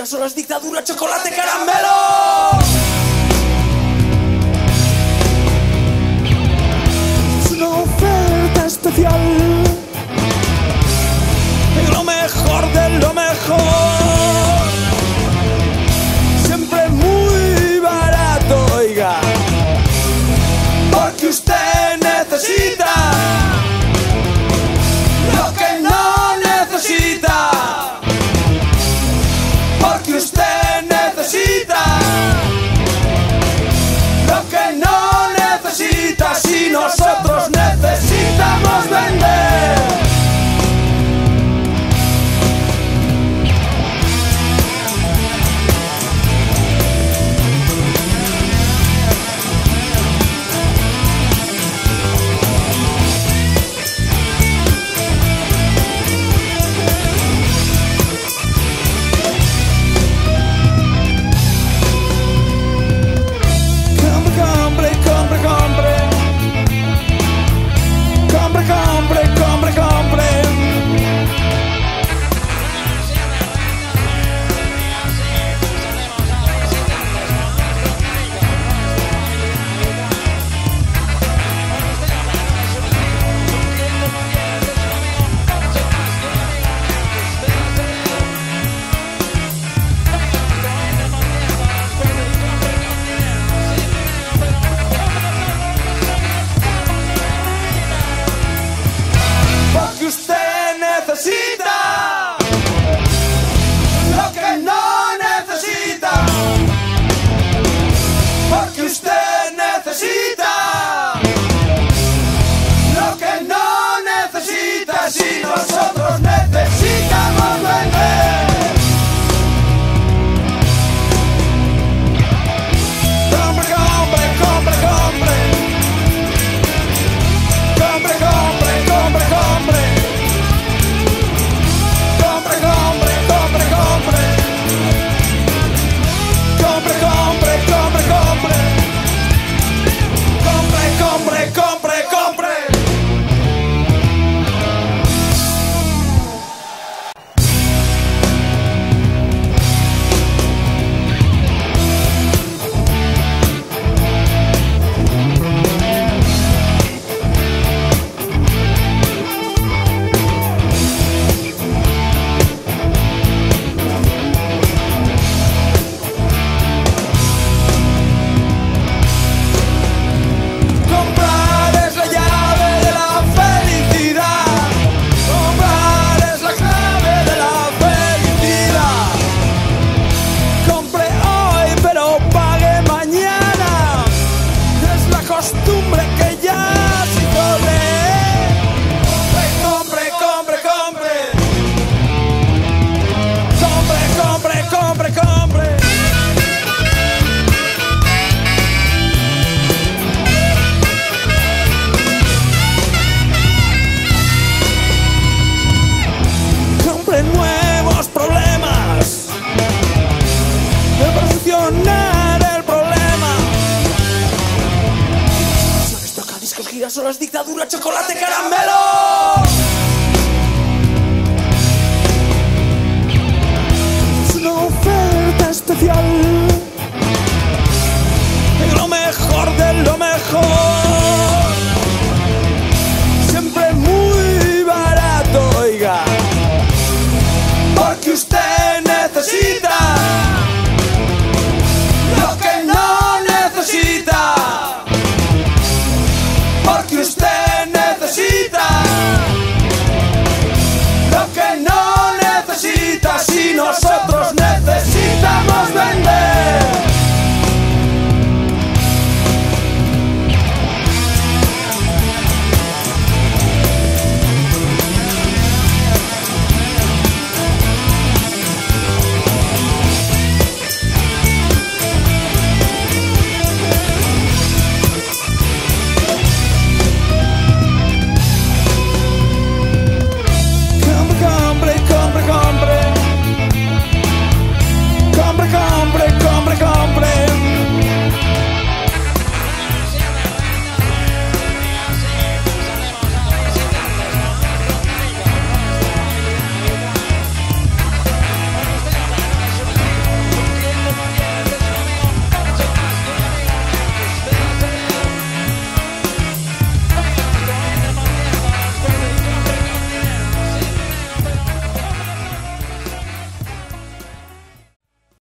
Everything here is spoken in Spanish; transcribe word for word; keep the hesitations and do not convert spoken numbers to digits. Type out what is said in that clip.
girasolas, dictadura, chocolate, caramelo. Es una oferta especial, lo mejor de lo mejor, siempre muy barato, oiga, porque usted necesita lo que no necesita, porque usted necesita lo que no necesita, si nosotros necesitamos vender. Usted necesita lo que no necesita, porque usted necesita lo que no necesita, si nosotros necesitamos vender. Compre, compre, compre, compre. Compre, compre, compre, compre. Nuevos problemas para solucionar el problema. Toca discos, girasolas, dictadura, chocolate, caramelo. Es una oferta especial, lo mejor de lo mejor.